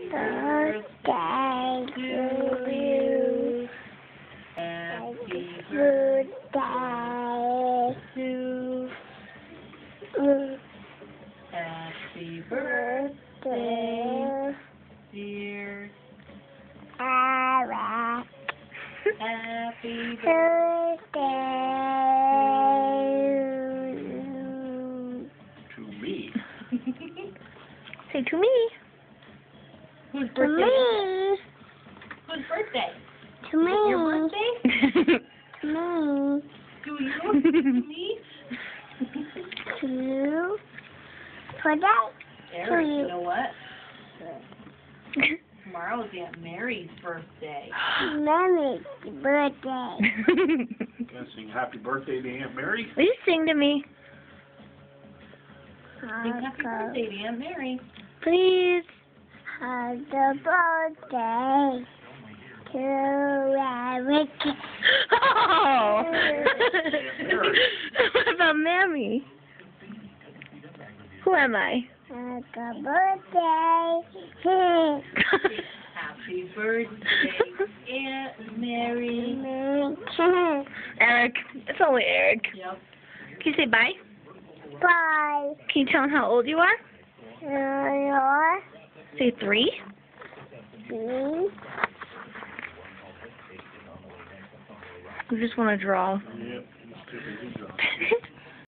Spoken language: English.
birthday to you. Happy birthday to you. Happy birthday, dear Sarah. Happy birthday to me. Say to me. Whose To birthday? me. Whose birthday? To me. Your birthday? To me. To you? To me? To you. Today. Eric, you. you know what? Tomorrow's Aunt Mary's birthday. Mommy's birthday. Gonna sing happy birthday to Aunt Mary? Will you sing to me? Sing happy birthday to Aunt Mary. Please. Happy birthday to Eric. Oh! What about Mammy? Who am I? Happy birthday. Happy birthday, Aunt Mary. Eric. It's only Eric. Yep. Can you say bye? Bye. Can you tell him how old you are? Say 3. We just want to draw. Yep.